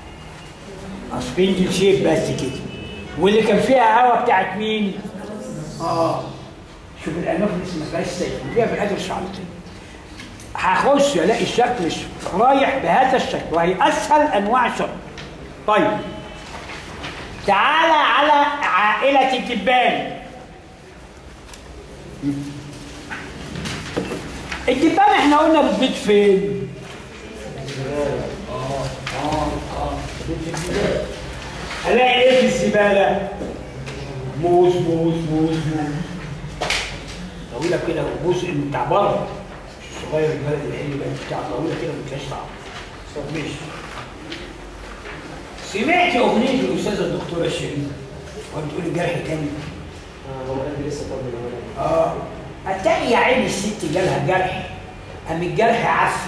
سبندل شيب بس كده، واللي كان فيها هوا بتاعت مين؟ اه شوف الانوفلس ما فيهاش سيف، فيها في الاخر شعرتين. هخش الاقي الشكل رايح بهذا الشكل، وهي اسهل انواع الشرط. طيب تعالى على عائله الدبان. الدبان احنا قلنا بتبيض فين؟ اه اه اه بتبيض في الزباله. الاقي ايه في الزباله؟ موز موز موز موز طويله كده، وجزء بتاع بره الصغير البلد الحلو ده بتاع طويله كده ما فيهاش طعم. ماشي. سمعت اغنيه الاستاذه الدكتوره شيرين وهي بتقول الجرح تاني؟ اه هو قلبي لسه طبعا. اه هتلاقي يا عيني الست جالها جرح، قام الجرح عفن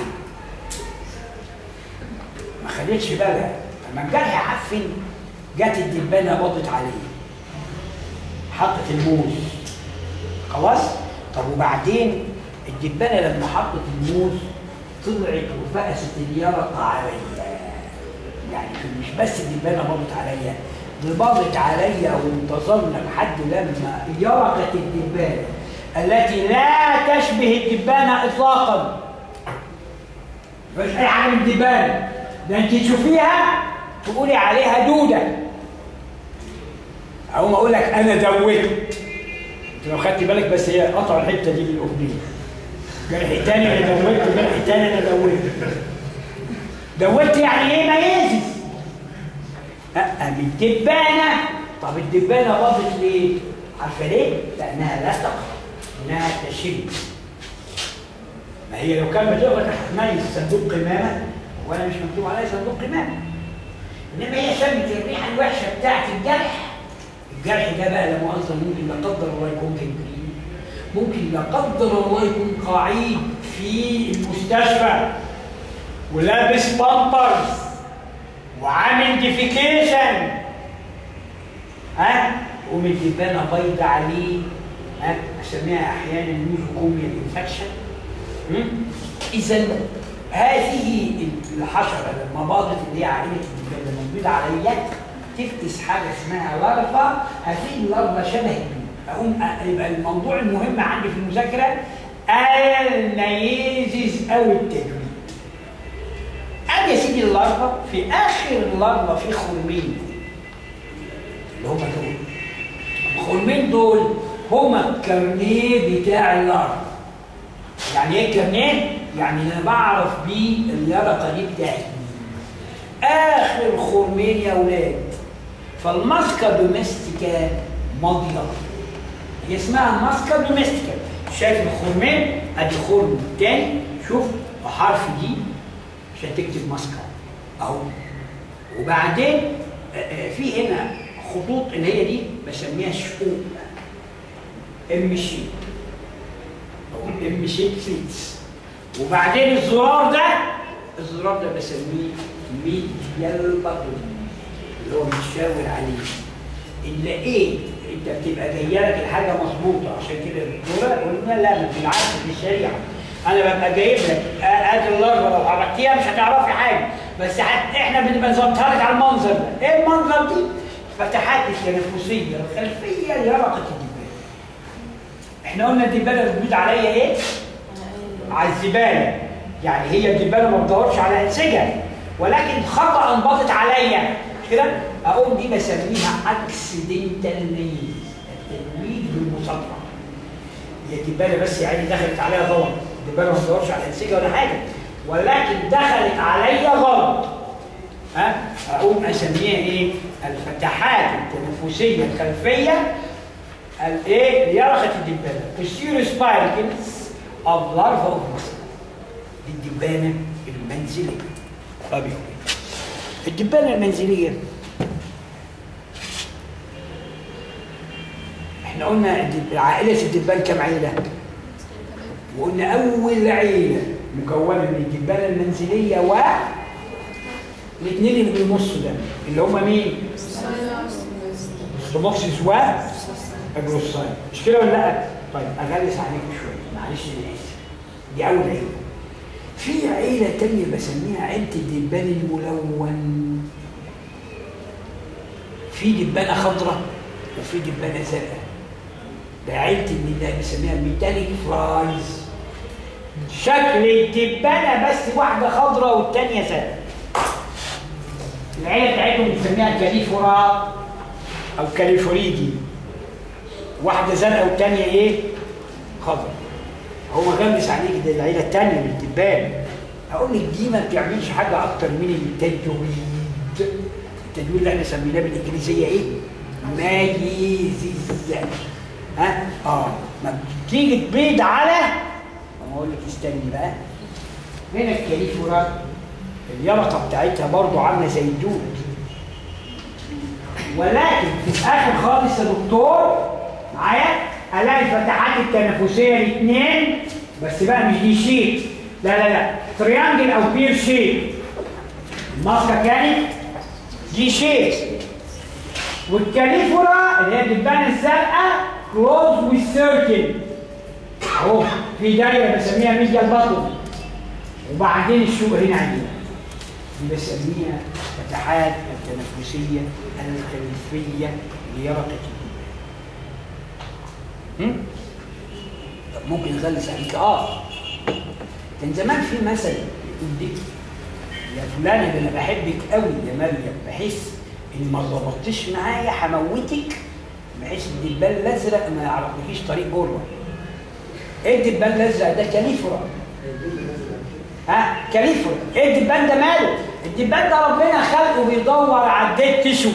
ما خدتش بالها، لما الجرح عفن جت الدبانه بضت عليه حطت الموز خلاص. طب وبعدين الدبانه لما حطت الموز طلعت وفقست اليرقه عليا، يعني مش بس الدبانه بضت عليا، دي بضت عليا وانتظرنا لحد لما يرقت الدبانه التي لا تشبه الدبانه اطلاقا، مفيش اي حاجه من الدبانه، ده انت تشوفيها تقولي عليها دوده. اقوم اقول لك انا دويت، انت لو خدت بالك بس هي قطع الحته دي من الاغنيه. جرح تاني انا دويت، وجرح تاني انا دويت. دويت يعني ايه؟ ميزز. أه الدبانه. طب الدبانه باظت ليه؟ عارفه ليه؟ لانها لا تقرا، انها تشم. ما هي لو كانت بتقرا كانت هتميز صندوق قمامه، وانا مش مكتوب عليها صندوق قمامه. انما هي شمت الريحه الوحشه بتاعت الجرح. الجرح ده بقى لا مؤاخذه ممكن لا قدر الله يكون جنجرين، ممكن لا قدر الله يكون قاعد في المستشفى ولابس بامبرز وعامل ديفيكيشن، ها قوم الدبانه بيض عليه، ها اسميها احيانا نيوزوكوميال انفكشن. اذا هذه الحشره لما باضت اللي هي عائله الدبانه لما تبيض عليا تفتس حاجه اسمها لارفا، هذه اللارفا شبه الدود. اقوم يبقى الموضوع المهم عندي في المذاكره الميزز او التجويد. ادي يا سيدي اللارفا، في اخر اللارفا في خرمين اللي هم دول. الخرمين دول هما الكارنيه بتاع اللارفا. يعني ايه الكارنيه؟ يعني انا بعرف بيه اليرقه دي بتاعتي. اخر خرمين يا اولاد، فالماسكا دوميستيكا ماضيه، هي اسمها ماسكا دوميستيكا. شايف الخرمين؟ ادي خرم تاني، شوف حرف دي عشان تكتب ماسكا اهو. وبعدين في هنا خطوط اللي هي دي بسميها شقوق، ام شيب او ام شيب فيتس. وبعدين الزرار ده، الزرار ده بسميه ميديال باتون اللي هو متشاور عليه. اللي ايه؟ انت بتبقى جايه لك الحاجه مظبوطه، عشان كده الدكتوره قلنا لا ما بالعكس في الشريعه انا ببقى جايب لك ادي اللارفا لو حركتيها مش هتعرفي حاجه، بس احنا بنبقى نظبطها لك على المنظر ده. ايه المنظر دي؟ الفتحات التنفسيه الخلفيه لرقه الدبانه. احنا قلنا الدبانه بتبيض عليا ايه؟ على الزباله. يعني هي الدبانه ما بتدورش على انسجه، ولكن خطا انبطت عليا مش كده؟ اقوم دي بسميها اكسيدنتال ميز، التنويج بالمصادره. هي الدبانه بس يعني دخلت عليها غلط، الدبانه ما بتدورش على انسجه ولا حاجه، ولكن دخلت عليا غلط. ها؟ اقوم اسميها ايه؟ الفتحات التنفسيه الخلفيه الايه؟ ليرقه الدبانه. posterior spiracles of larva of muscle. الدبانه المنزليه. طب الدبانه المنزليه احنا قلنا عائله الدبان كم عيله؟ وقلنا اول عيله مكونه من الدبانه المنزليه و الاثنين اللي بالنص ده اللي هم مين؟ ستوموكسيس و اجروساين. مش كده ولا لا؟ طيب اغلس عليكم شويه معلش انا اسف. دي اول عيله. في عيله ثانيه بسميها عيله الدبان الملون. في دبانه خضراء وفي دبانه زرقاء. ده عيله اللي بنسميها ميتاليك فلايز. شكل الدبانه بس واحده خضراء والثانيه زرقاء. العيله بتاعتهم بنسميها كاليفورا او كاليفوريدي. واحده زرقاء والثانيه ايه؟ خضراء. هو غمس عليك ده العيله الثانيه من الدبان. هقول لك دي ما بتعملش حاجه اكتر من التجويد. التجويد اللي احنا سميناه بالانجليزيه ايه؟ مايزيزيا. ها؟ اه ما بتيجي تبيض على ما اقول لك استني بقى. هنا الكاليفورا اليرقه بتاعتها برضو عامله زي الدود، ولكن في الاخر خالص يا دكتور معايا الاقي الفتحات التنفسيه الاثنين بس بقى مش دي شيب، لا لا لا تريانجل او بير شيب. الماسكه كانت دي شيب، والكاليفورا اللي هي الدبانه الزرقاء كلوز ويز سيركل اهو في دايره بسميها ميديال باتون، وبعدين الشوك هنا عندنا دي بسميها فتحات التنفسيه الخلفيه ليرقه الدبان. طب ممكن نغلس عليك اه كان زمان في مثل يقول دي يا فلانه ده انا بحبك قوي يا مريم بحيث ان ما ظبطتش معايا هموتك، بحيث الدبان الازرق ما يعرفلكيش طريق جوه. ايه الدبان الازرق ده؟ كاليفورا. ها كاليفورا. ايه الدبان ده ماله؟ الدبان ده ربنا خلقه بيدور على الديد تيشو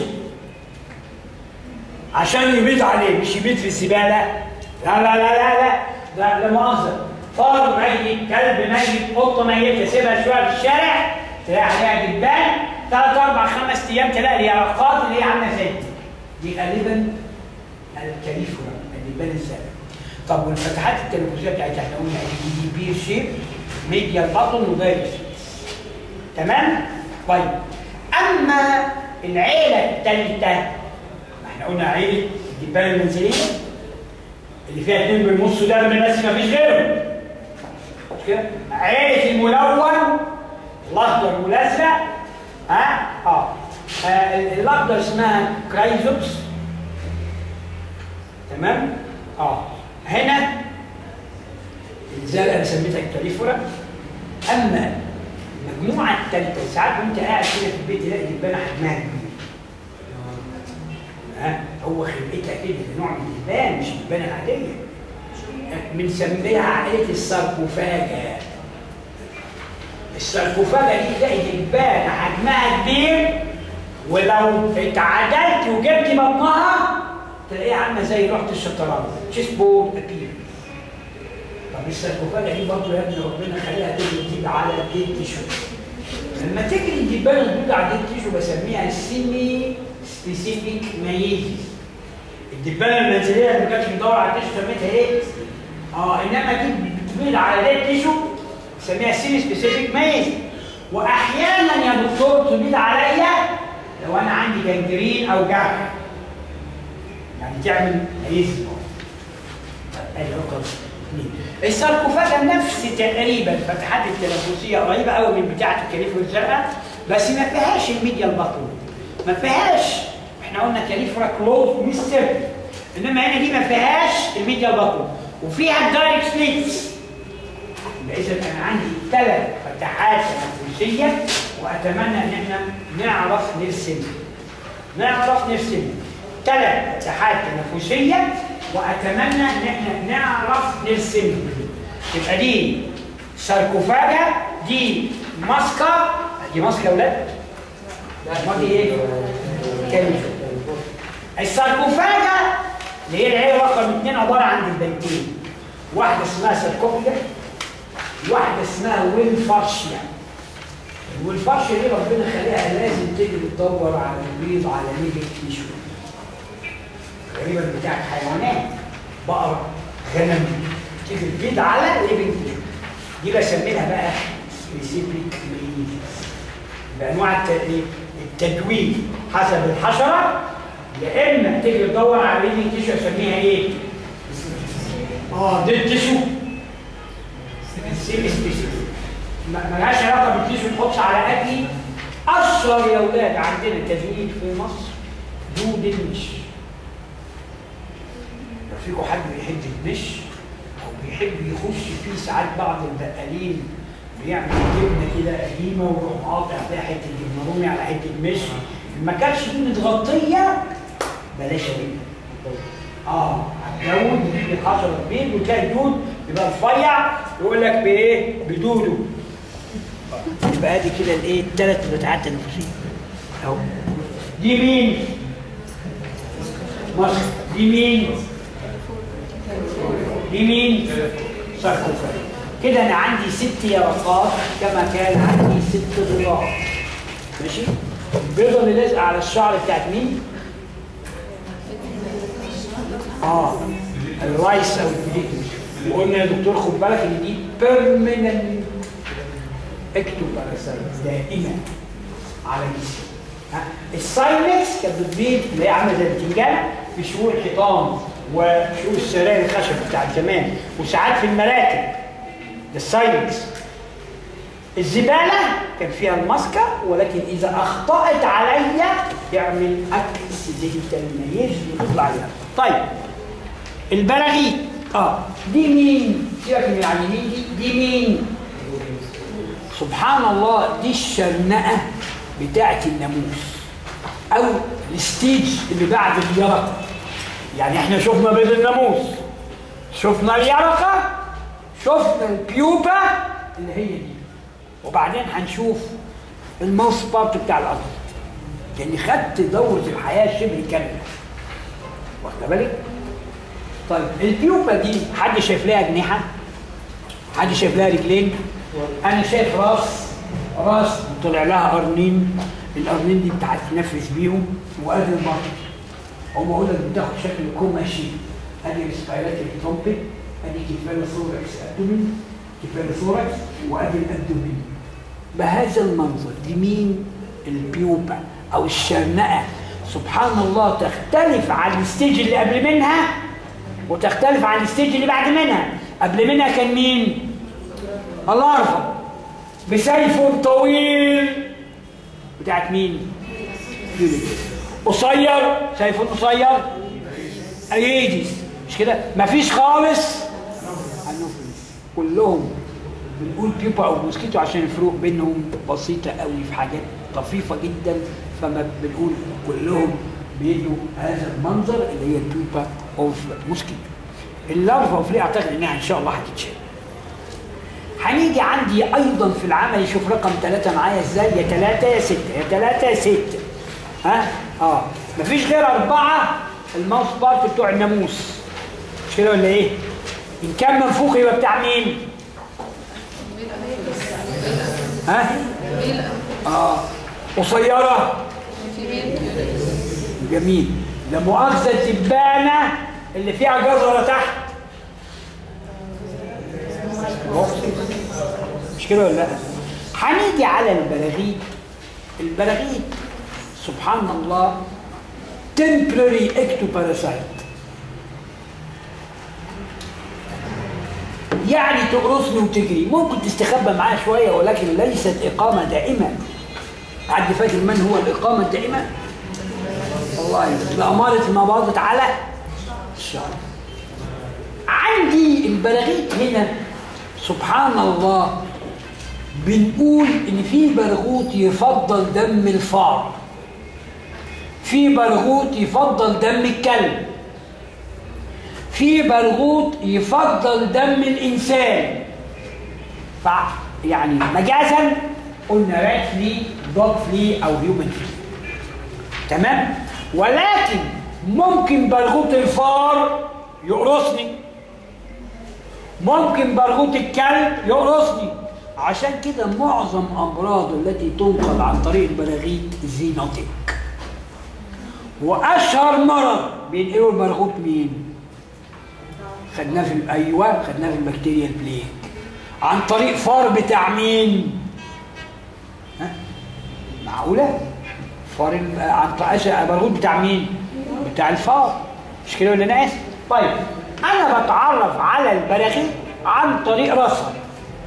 عشان يبيض عليه، مش يبيض في الزباله. لا لا لا لا لا ده لا مؤاخذه فار ميت، كلب ميت، قطه ميته سيبها شويه في الشارع تلاقي عليها دبان ثلاث اربع خمس ايام تلاقي اليرقات اللي هي عامله زي دي. دي غالبا الكاليفورا الدبان الزرق. طب والفتحات التنفسيه بتاعتها احنا قلنا دي بير شيب ميديال باتون ودايركت. تمام؟ طيب اما العيله الثالثه ما احنا قلنا عيله الدبان المنزليه اللي فيها اثنين بالنص ده من الناس ما فيش غيرهم. مش كده؟ عيله الملون الاخضر والازرق. ها؟ اه, آه الاخضر اسمها كرايزوبس. تمام؟ اه هنا الزرقاء سميتها الكاليفورا. اما المجموعه الثالثه ساعات وانت قاعد كده في البيت تلاقي دبانه حجمها كبير. ها هو خلقتها كده نوع من الدبان مش الدبانه العاديه. بنسميها عائله الساركوفاجا. الساركوفاجا دي تلاقي دبانه حجمها كبير ولو اتعدلت وجبت بطنها تلاقيها عامله زي لوحه الشطرنج تشيس بورد ابير. طب الساركوفاجا دي برضه يا ابني ربنا خليها تجري على الديد تيشو. لما تجري الدبانه البيض على الديد تيشو بسميها سيمي سبيسيفيك مايزيس. الدبانه المنزليه اللي ما كانتش بتدور على التيشو سميتها ايه؟ اه انما دي بتبيض على الديد تيشو بسميها سيمي سبيسيفيك مايزيس. واحيانا يا دكتور تبيض عليا لو انا عندي جنجرين او جرح. يعني تعمل مايزيس. ادي رقم اثنين. الساركوفاجا نفس تقريبا الفتحات التنفسيه قريبه قوي من بتاعه الكاليفورا الزرقاء، بس ما فيهاش الميديا البطن، ما فيهاش، احنا قلنا كاليفرا كلوز مستر، انما هنا دي ما فيهاش الميديا البطن وفيها الدايركت سليتس. اذا انا عندي ثلاث فتحات تنفسيه واتمنى ان احنا نعرف نرسم نعرف نرسم ثلاث فتحات تنفسيه واتمنى ان احنا نعرف نرسم. يبقى دي ساركوفاجا، دي ماسكه، دي ماسكه يا ولاد؟ لا دي ايه؟ كاليفرا. الساركوفاجا اللي هي العيله رقم اثنين عباره عن دبانتين، واحده اسمها ساركوفاجا، واحده اسمها ويلفارشيا. الويلفارشيا دي ربنا خليها لازم تيجي تدور على البيض على ليفنج تيشو، تقريبا بتاعت حيوانات، بقره، غنم، تيجي البيض على ليفنج تيشو. دي بسميها بقى سبيسيفيك مينيتس بانواع التدوين حسب الحشره، يا اما تيجي تدور على ليفنج تيشو اسميها ايه؟ اه ديد تيشو سيمي سبيسيفيك، مالهاش علاقه بالتيشو، ما تحطش على اكلي. اشهر يا اولاد عندنا تدوين في مصر دود المش. لو فيكم حد بيحب المش او بيحب يخش فيه، ساعات بعض البقالين بيعمل جبنه كده قديمه ويروح قاطع فيها حته جبنه رومي على حته مش، ما كانتش دي متغطيه بلاش منها. اه هتجود بتيجي حشره بيض وتلاقي الدود يبقى رفيع يقول لك بايه؟ بدوده. يبقى ادي كده الايه؟ الثلاث بتاعات النفسيه اهو. دي مين؟ مصر. دي مين؟ دي مين؟ ساركوفاج. كده انا عندي ست يرقات كما كان عندي ست ضلوع. ماشي؟ البيضه اللي لازقه على الشعر بتاعت مين؟ اه الرايس او البليتوس. وقلنا يا دكتور خد بالك ان دي بيرمننت اكتوباراسايت دائما على جسمي. الساينكس كانت بتبيض اللي هي عامله زي البتنجان في شقوق الحيطان وشقوق السراير الخشب بتاعت زمان وساعات في المراتب. ده الساينكس. الزباله كان فيها الماسكه، ولكن اذا اخطات عليا يعمل اكسيدنتال ميز وتطلع لها. طيب البراغيث اه دي مين؟ سيبك من العينين دي، دي مين؟ سبحان الله دي الشرنقه بتاعت الناموس او الستيج اللي بعد اليرقه. يعني احنا شفنا بيض الناموس، شفنا اليرقه، شفنا البيوبا اللي هي دي، وبعدين هنشوف الماوس بارت بتاع الارض. يعني خدت دوره الحياه شبه كامله، واخد بالك؟ طيب البيوبا دي حد شايف لها اجنحه؟ حد شايف لها رجلين؟ انا شايف راس، راس طلع لها قرنين، القرنين دي بتتنفس بيهم، وادي البطن. هم بقول لك بتاخد شكل كوماشي، ادي ريسبيراتوري ترومبت، ادي كيفالوثوركس ابدومين، كيفالوثوركس وادي الابدومين. بهذا المنظر دي مين؟ البيوبا او الشرنقه. سبحان الله تختلف عن الستيج اللي قبل منها وتختلف عن الستيج اللي بعد منها. قبل منها كان مين؟ الارفا بسيف طويل بتاعت مين؟ قصير، سيف قصير ايديس، مش كده؟ مفيش خالص كلهم بنقول بيوبا او موسكيتو عشان الفروق بينهم بسيطه قوي في حاجات طفيفه جدا، فما بنقول كلهم بيدوا هذا المنظر اللي هي البيوبا اوف موسكيتو. اللارفا اوف ليه اعتقد انها ان شاء الله هتتشال. هنيجي عندي ايضا في العمل يشوف رقم ثلاثه معايا ازاي، يا ثلاثه يا سته، يا ثلاثه يا سته. ها؟ اه مفيش غير اربعه الماوس بارت بتوع الناموس. مش كده ولا ايه؟ ان كان منفوخ يبقى بتاع مين؟ ها؟ اه قصيره. جميل. لا مؤاخذه الدبانه اللي فيها جزره تحت. مش كده ولا لا؟ هنيجي على البراغيث. البراغيث سبحان الله temporary ectoparasite، يعني تقرصني وتجري، ممكن تستخبى معاه شويه ولكن ليست اقامه دائمه. حد فاكر من هو الإقامة الدائمة؟ والله بأمارة ما باضت على الشعر. عندي البراغيث هنا سبحان الله بنقول إن في برغوث يفضل دم الفار، في برغوث يفضل دم الكلب، في برغوث يفضل دم الإنسان. ف يعني مجازا قلنا رات فلي، دوج فلي أو هيومن فلي، تمام؟ ولكن ممكن برغوث الفار يقرصني، ممكن برغوث الكلب يقرصني. عشان كده معظم أمراض التي تنقل عن طريق البراغيث زينوتيك. وأشهر مرض بينقلوا البرغوث مين؟ خدناه في أيوه خدناه في البكتيريا البليك عن طريق فار بتاع مين؟ ها؟ معقولة؟ فار عن طريق البرغوث بتاع مين؟ بتاع الفار، مش كده ولا ناس؟ طيب أنا بتعرف على البراغيث عن طريق راسها،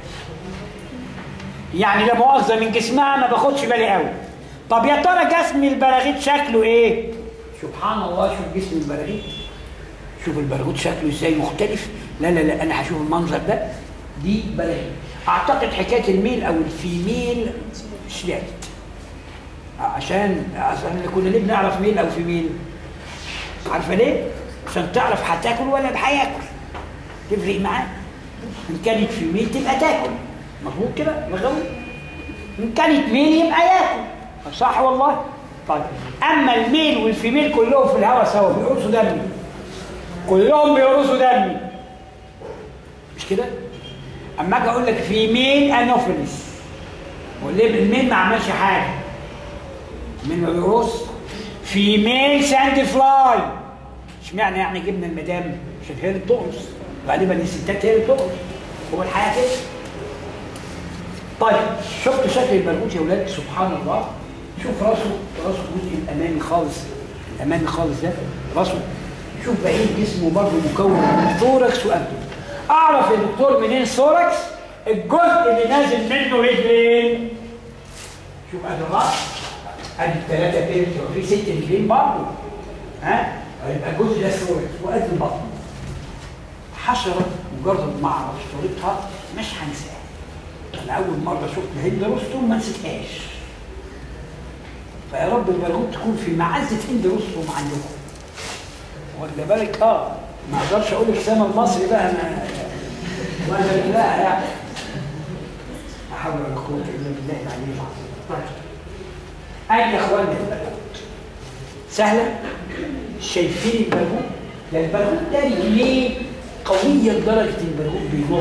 يعني لا مؤاخذة من جسمها ما باخدش بالي قوي. طب يا ترى جسم البراغيث شكله إيه؟ سبحان الله، شوف جسم البراغيث، شوف البرغوث شكله ازاي مختلف. لا لا لا انا هشوف المنظر ده. دي بلاغيث. اعتقد حكايه الميل او الفيميل مش لعبت، عشان عشان كنا ليه بنعرف ميل او فيميل؟ عارفه ليه؟ عشان تعرف هتاكل ولا هياكل، تفرق معاك. ان كانت فيميل تبقى تاكل، مظبوط كده مغوي. ان كانت ميل يبقى ياكل، صح والله. طيب اما الميل والفيميل كلهم في الهواء سوا بيقرصوا دمي، كلهم بيقرصوا دمي، مش كده؟ اما اجي اقول لك فيميل انوفيلس، واللي الميل ما عملش حاجه، الميل ما بيقرص. فيميل ساند فلاي، اشمعنى يعني جبنا المدام؟ عشان هي اللي بتقرص، غالبا الستات هي اللي بتقرص، هو الحياه كده. طيب شفتوا شكل البرغوث يا ولاد؟ سبحان الله. شوف راسه، راسه الجزء الامامي خالص، الامامي خالص ده راسه. شوف بقيه جسمه برضه مكون من ثوركس وابدن. اعرف يا دكتور منين الثوركس؟ الجزء اللي نازل منه رجلين. شوف ادي الراس، ادي الثلاثه بيرت، وفي ست رجلين برضه. ها؟ يبقى الجزء ده الثوركس وادي البطن. حشره مجرد ما اعرف صورتها مش هنساها. انا اول مره شفت هند رستم ما نسيتهاش. فيا رب البرغوث تكون في معزه هند رستم عندكم. واخد بالك؟ اه ما اقدرش اقول لك سما المصري بقى انا وانا لا يعني لا حول ولا قوه الا بالله العلي العظيم. طيب اين يا اخواننا البرغوث؟ سهله؟ شايفين البرغوث؟ ده البرغوث ده رجليه قويه لدرجه البرغوث بينط.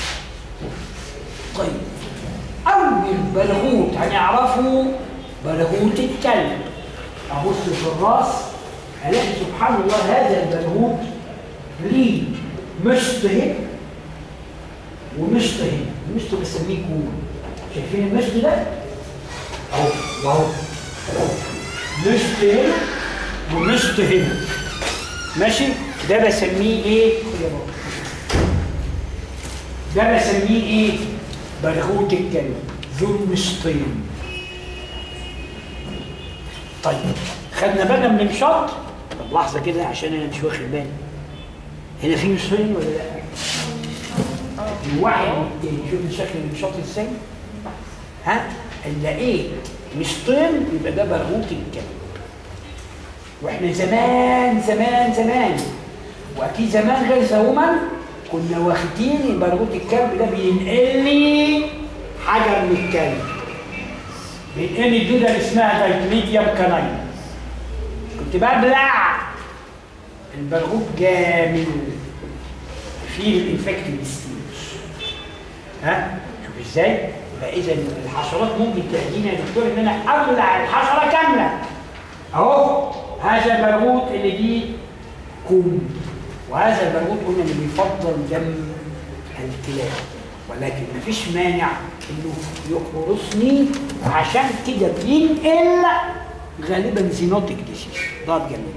طيب اول برغوث هنعرفه برغوث الكلب. ابص في الراس الاقي سبحان الله هذا البرغوث ليه مشط هنا ومشط هنا، المشط بسميه كوع. شايفين المشط ده؟ اهو واهو مشط هنا ومشط هنا، ماشي؟ ده بسميه ايه؟ ده بسميه ايه؟ برغوث الكلب ذو المشطين. طيب خدنا بالنا من المشط؟ طب لحظه كده عشان انا مش واخد بالي. هنا في مشطين ولا لا؟ الواحد والتاني، شوف شكل المشط ازاي؟ ها؟ اللي لقيت مشطين يبقى ده برغوث الكلب. واحنا زمان زمان زمان واكيد زمان غير زمان كنا واخدين برغوث الكلب ده بينقل لي حاجه من الكلب، بينقل لي الدوده اللي اسمها دايكليديوم كاناين. كنت ببلع البرغوث جامد فيه الانفكتيف ستيج. ها؟ شوف ازاي؟ يبقى اذا الحشرات ممكن تهدينا يا دكتور ان انا ابلع الحشره كامله. اهو هذا البرغوث اللي دي كوم، وهذا البرغوث قلنا اللي بيفضل دم الكلاب، ولكن مفيش مانع انه يقرصني، عشان كده بينقل غالبا زينوتيك ديسيز. ضاد جميل.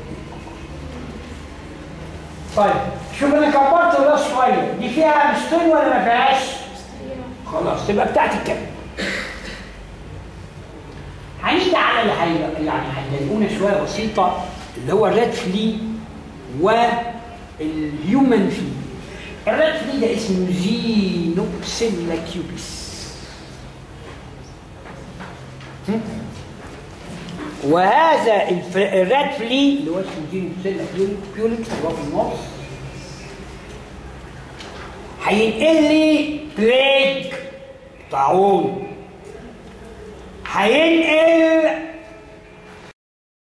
طيب شوف انا كبرت الراس شويه، دي فيها مشطين ولا ما فيهاش؟ خلاص تبقى بتاعت الكلب. هنيجي على اللي هي يعني هيضايقونا شويه بسيطه اللي هو الراد فلي والهيومن فلي. الراد فلي ده اسمه زينوبسيلا كيوبيس. وهذا الف... الراد فلي اللي هو اسمه زينوبسيلا كيوبيس اللي هو في النص هينقل لي بليج طاعون، هينقل